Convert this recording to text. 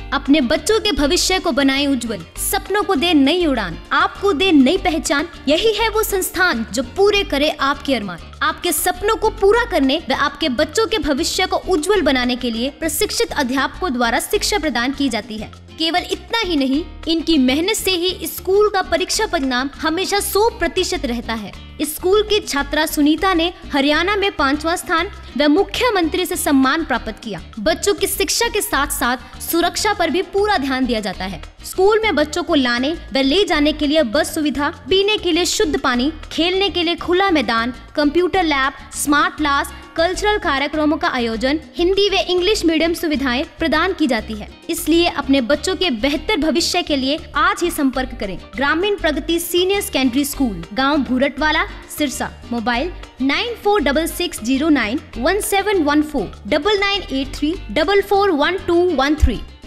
अपने बच्चों के भविष्य को बनाए उज्जवल, सपनों को दे नई उड़ान, आपको दे नई पहचान। यही है वो संस्थान जो पूरे करे आपके अरमान। आपके सपनों को पूरा करने व आपके बच्चों के भविष्य को उज्जवल बनाने के लिए प्रशिक्षित अध्यापकों द्वारा शिक्षा प्रदान की जाती है। केवल इतना ही नहीं, इनकी मेहनत से ही स्कूल का परीक्षा परिणाम हमेशा 100% रहता है। स्कूल की छात्रा सुनीता ने हरियाणा में 5वां स्थान व मुख्यमंत्री से सम्मान प्राप्त किया। बच्चों की शिक्षा के साथ साथ सुरक्षा पर भी पूरा ध्यान दिया जाता है। स्कूल में बच्चों को लाने व ले जाने के लिए बस सुविधा, पीने के लिए शुद्ध पानी, खेलने के लिए खुला मैदान, computer lab, smart class, cultural कार्यक्रमों का आयोजन, हिंदी व इंग्लिश मीडियम सुविधाएं प्रदान की जाती है। इसलिए अपने बच्चों के बेहतर भविष्य के लिए आज ही संपर्क करें। ग्रामीण प्रगति सीनियर सेकेंडरी स्कूल, गांव भूरटवाला, सिरसा। मोबाइल 9466091714 9983441213।